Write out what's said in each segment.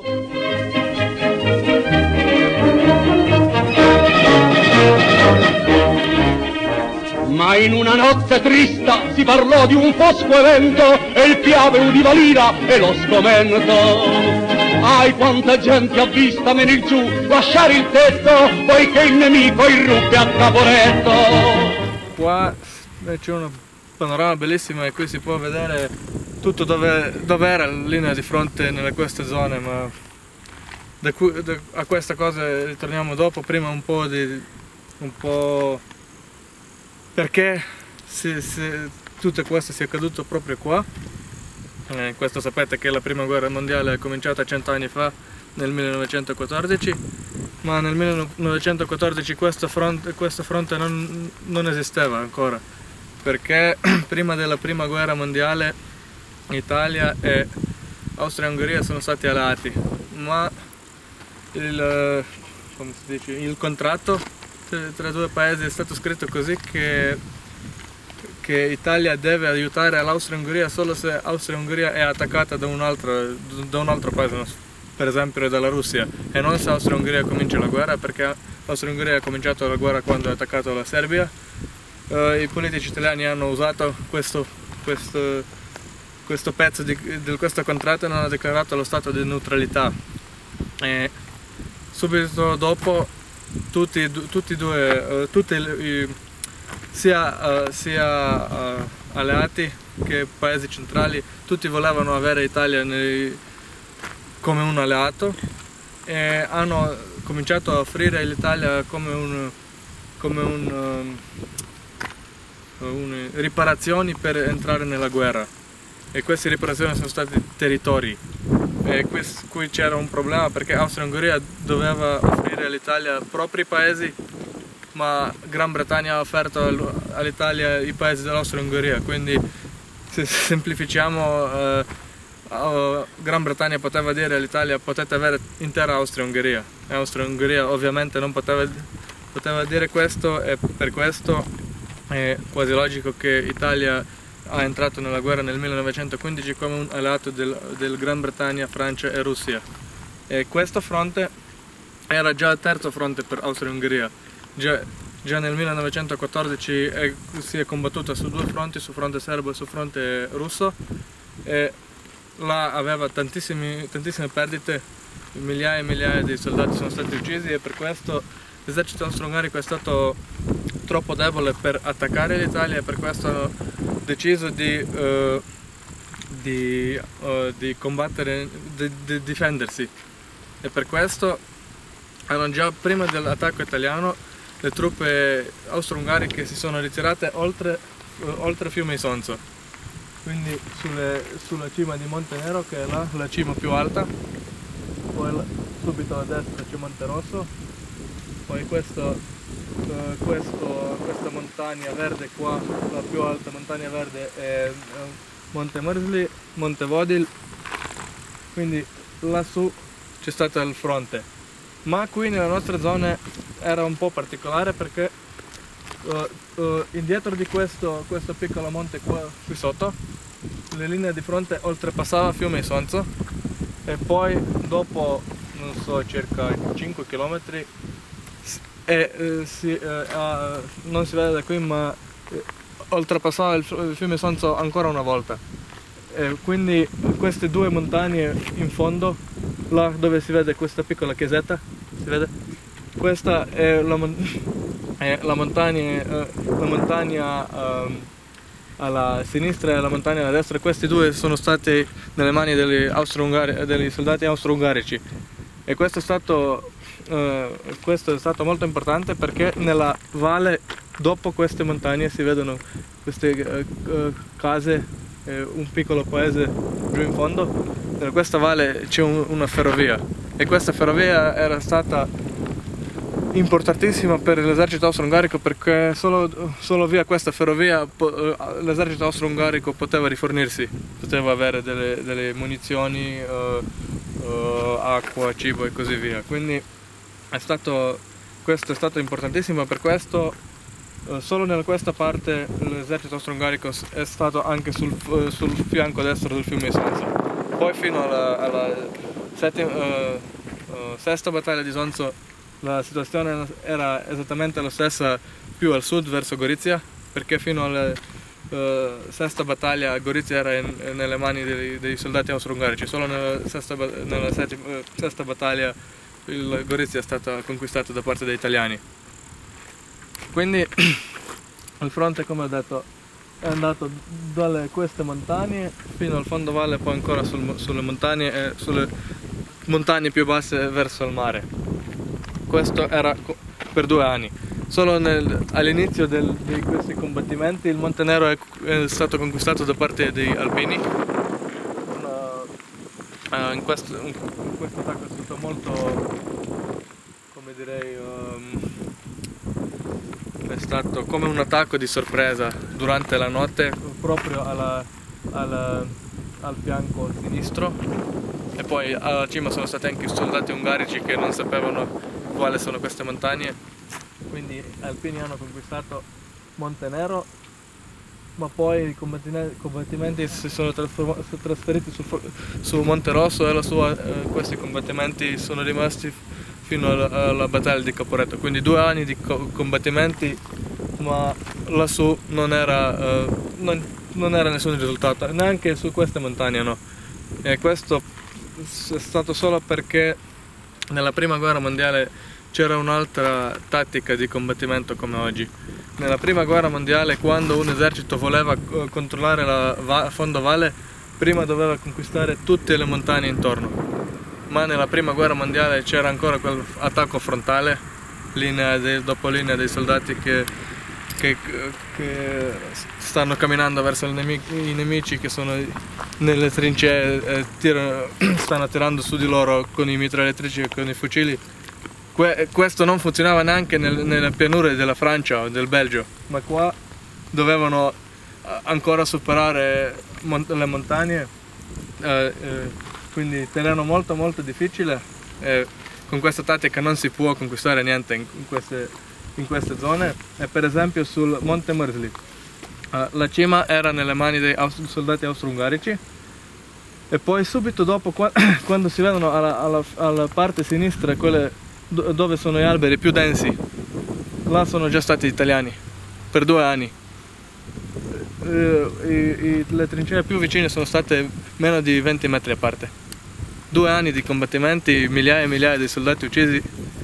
Ma in una notte trista si parlò di un fosco evento e il piave udiva l'ira e lo sgomento. Ai, quanta gente ha vista venir giù, lasciare il tetto, poiché il nemico irruppe a Caporetto. Qua c'è un panorama bellissimo e qui si può vedere tutto dove era la linea di fronte nelle queste zone, ma a questa cosa ritorniamo dopo. Prima un po' perché tutto questo sia accaduto proprio qua. Questo sapete che la prima guerra mondiale è cominciata 100 anni fa, nel 1914, ma nel 1914 questo fronte non esisteva ancora, perché prima della prima guerra mondiale Italia e Austria-Ungheria sono stati alleati, ma il contratto tra i due paesi è stato scritto così che Italia deve aiutare l'Austria-Ungheria solo se Austria-Ungheria è attaccata da un altro paese, per esempio dalla Russia, e non se Austria-Ungheria comincia la guerra, perché Austria-Ungheria ha cominciato la guerra quando ha attaccato la Serbia. I politici italiani hanno usato questo pezzo di questo contratto e non hanno dichiarato lo stato di neutralità. E subito dopo sia alleati che paesi centrali, tutti volevano avere Italia come un alleato e hanno cominciato a offrire l'Italia come riparazioni per entrare nella guerra, e queste riparazioni sono stati territori. E qui c'era un problema, perché Austria-Ungheria doveva offrire all'Italia propri paesi, ma Gran Bretagna ha offerto all'Italia i paesi dell'Austria-Ungheria, quindi se semplificiamo, Gran Bretagna poteva dire all'Italia: potete avere intera Austria-Ungheria, e Austria-Ungheria ovviamente non poteva dire questo, e per questo è quasi logico che l'Italia ha entrato nella guerra nel 1915 come un alleato del Gran Bretagna, Francia e Russia. E questo fronte era già il terzo fronte per Austria-Ungheria. Già nel 1914 si è combattuta su due fronti, sul fronte serbo e sul fronte russo, e là aveva tantissime perdite, migliaia e migliaia di soldati sono stati uccisi, e per questo l'esercito austro-ungarico è stato troppo debole per attaccare l'Italia, e per questo hanno deciso di combattere, di difendersi, e per questo hanno già prima dell'attacco italiano le truppe austro-ungariche si sono ritirate oltre fiume Isonzo, quindi sulla cima di Monte Nero, che è la cima più alta, poi subito a destra c'è Monte Rosso, poi questa montagna verde qua, la più alta montagna verde è Monte Mrzli, Monte Vodil, quindi lassù c'è stato il fronte. Ma qui nella nostra zona era un po' particolare, perché indietro di questo piccolo monte qui sotto, le linee di fronte oltrepassava fiume Isonzo, e poi dopo, non so, circa 5 km non si vede da qui, ma oltrepassava il fiume Isonzo ancora una volta. E quindi queste due montagne in fondo, là dove si vede questa piccola chiesetta, si vede? Questa è la montagna alla sinistra e la montagna alla destra. Questi due sono stati nelle mani degli soldati austro-ungarici, e questo è stato molto importante, perché nella valle dopo queste montagne si vedono queste case, un piccolo paese giù in fondo. In questa valle c'è una ferrovia, e questa ferrovia era stata importantissima per l'esercito austro-ungarico, perché solo via questa ferrovia l'esercito austro-ungarico poteva rifornirsi, poteva avere delle munizioni, acqua, cibo e così via. Quindi questo è stato importantissimo, per questo solo in questa parte l'esercito austro-ungarico è stato anche sul fianco destro del fiume Isonzo. Poi fino sesta battaglia di Sonzo la situazione era esattamente la stessa più al sud verso Gorizia, perché fino alla sesta battaglia Gorizia era nelle mani dei soldati austro-ungarici, solo nella sesta battaglia il Gorizia è stata conquistata da parte degli italiani. Quindi il fronte, come ho detto, è andato dalle queste montagne fino al fondovalle, poi ancora sulle montagne e sulle montagne più basse verso il mare. Questo era per 2 anni. Solo all'inizio di questi combattimenti il Monte Nero è stato conquistato da parte degli alpini. In questo attacco è stato molto, come direi, è stato come un attacco di sorpresa durante la notte, proprio al fianco sinistro, e poi alla cima sono stati anche soldati ungarici che non sapevano quali sono queste montagne. Quindi gli alpini hanno conquistato Monte Nero, ma poi i combattimenti si sono trasferiti su Monte Rosso e questi combattimenti sono rimasti fino alla battaglia di Caporetto. Quindi 2 anni di combattimenti, ma lassù non era nessun risultato, neanche su queste montagne no. E questo è stato solo perché nella prima guerra mondiale c'era un'altra tattica di combattimento come oggi. Nella prima guerra mondiale, quando un esercito voleva controllare la fondovalle, prima doveva conquistare tutte le montagne intorno. Ma nella prima guerra mondiale c'era ancora quell'attacco frontale, dopo linea dei soldati che stanno camminando verso i nemici che sono nelle trincee e stanno tirando su di loro con i mitragliatrici e con i fucili. Questo non funzionava neanche nelle pianure della Francia o del Belgio, ma qua dovevano ancora superare le montagne, quindi terreno molto molto difficile. Con questa tattica non si può conquistare niente in queste zone. E per esempio sul Monte Mărzli la cima era nelle mani dei soldati austro-ungarici, e poi subito dopo, quando si vedono alla parte sinistra quelle dove sono gli alberi più densi, là sono già stati italiani per 2 anni. Le trincee più vicine sono state meno di 20 metri a parte. 2 anni di combattimenti, migliaia e migliaia di soldati uccisi,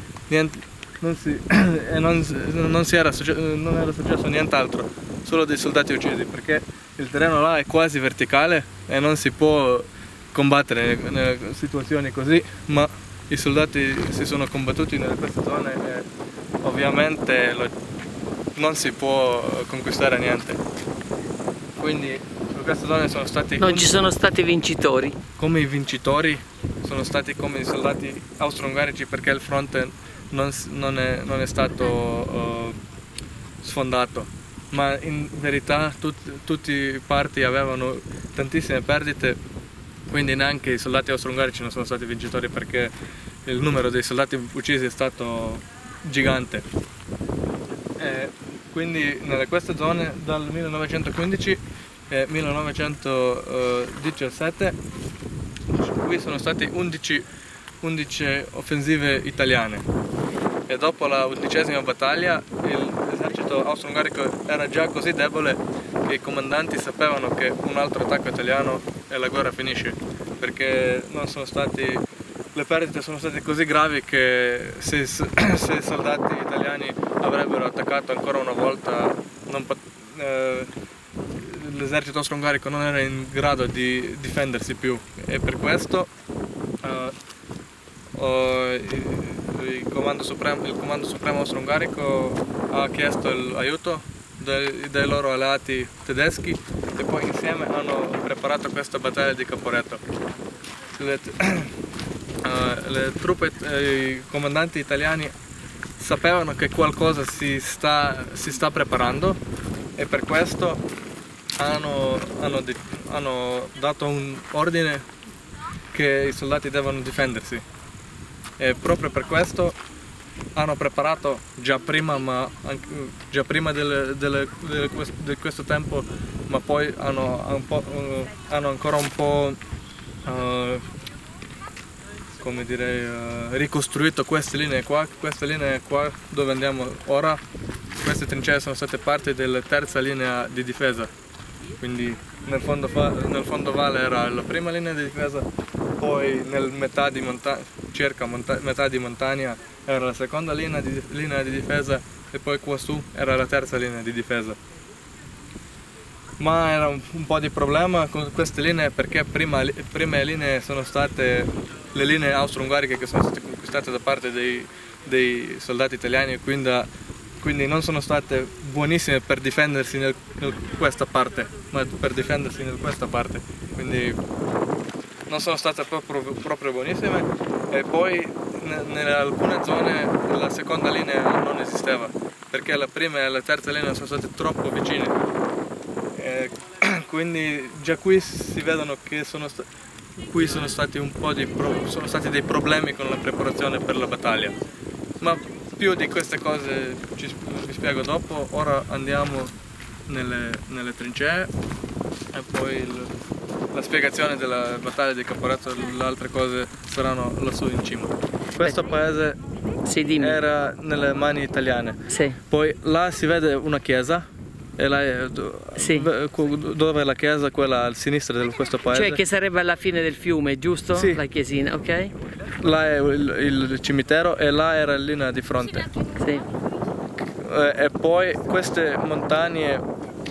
non era successo nient'altro, solo dei soldati uccisi, perché il terreno là è quasi verticale e non si può combattere nelle situazioni così, ma i soldati si sono combattuti in queste zone e ovviamente non si può conquistare niente. Quindi su queste zone sono stati... Non ci sono stati vincitori. Come i vincitori sono stati come i soldati austro-ungarici, perché il fronte non è stato sfondato. Ma in verità tutti i parti avevano tantissime perdite. Quindi neanche i soldati austro-ungarici non sono stati vincitori, perché il numero dei soldati uccisi è stato gigante. Quindi nelle queste zone dal 1915 e 1917 qui sono stati 11 offensive italiane, e dopo la 11ª battaglia l'esercito austro-ungarico era già così debole che i comandanti sapevano che un altro attacco italiano e la guerra finisce, perché le perdite sono state così gravi che se i soldati italiani avrebbero attaccato ancora una volta, l'esercito austro-ungarico non era in grado di difendersi più, e per questo il comando supremo austro-ungarico ha chiesto l'aiuto dai loro alleati tedeschi, e poi insieme hanno preparato questa battaglia di Caporetto. Le truppe, i comandanti italiani sapevano che qualcosa si sta preparando, e per questo hanno dato un ordine che i soldati devono difendersi, e proprio per questo hanno preparato già prima di questo tempo, ma poi hanno ancora un po' come dire, ricostruito queste linee qua dove andiamo ora. Queste trincee sono state parte della terza linea di difesa, quindi nel fondovalle era la prima linea di difesa, poi nel metà di montagna era la seconda linea di difesa e poi qua su era la terza linea di difesa. Ma era un po' di problema con queste linee perché prime linee sono state le linee austro-ungariche che sono state conquistate da parte dei soldati italiani, quindi non sono state buonissime per difendersi in questa parte, ma per difendersi in questa parte, quindi non sono state proprio buonissime. E poi in alcune zone la seconda linea non esisteva perché la prima e la terza linea sono state troppo vicine, quindi già qui si vedono che sono stati dei problemi con la preparazione per la battaglia. Ma più di queste cose vi spiego dopo. Ora andiamo nelle trincee e poi la spiegazione della battaglia di Caporetto e le altre cose saranno lassù in cima. Questo paese era nelle mani italiane. Sì. Poi là si vede una chiesa e là dove è la chiesa, quella a sinistra di questo paese. Cioè che sarebbe alla fine del fiume, giusto? Sì. La chiesina, ok? Là è il cimitero e là era la linea di fronte. Sì. E poi queste montagne,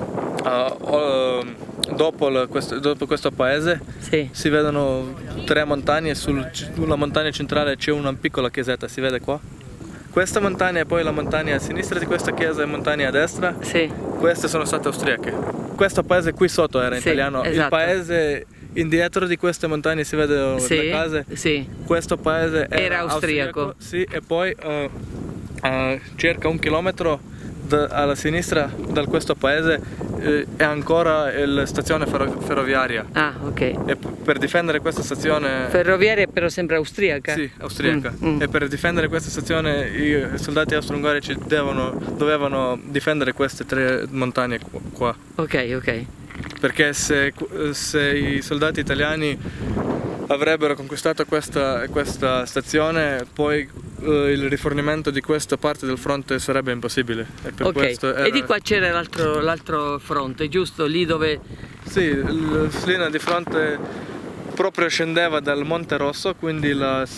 dopo questo paese, sì, si vedono 3 montagne. Sulla montagna centrale c'è una piccola chiesetta, si vede qua? Questa montagna e poi la montagna a sinistra di questa chiesa e montagna a destra, sì, queste sono state austriache. Questo paese qui sotto era italiano, esatto. Il paese indietro di queste montagne si vedono le case, questo paese era austriaco. Sì, e poi circa 1 chilometro alla sinistra da questo paese è ancora la stazione ferroviaria. Ah, ok. E per difendere questa stazione... Ferroviaria però sempre austriaca? Sì, austriaca. E per difendere questa stazione i soldati austro-ungarici dovevano difendere queste 3 montagne qua. Ok, ok. Perché se i soldati italiani avrebbero conquistato questa stazione, poi il rifornimento di questa parte del fronte sarebbe impossibile. E per questo e di qua c'era l'altro fronte, giusto? Lì dove... Sì, la linea di fronte proprio scendeva dal Monte Rosso, quindi la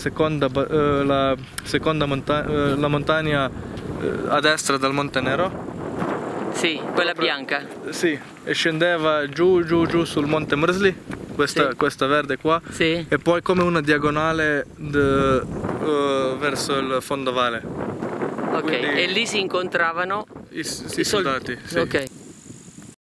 montagna a destra dal Monte Nero. Sì, quella bianca. Sì, e scendeva giù sul Monte Mrzli, questa verde qua, sì, e poi come una diagonale verso il fondovalle. Ok, quindi, e lì si incontravano i soldati. Sì. Ok.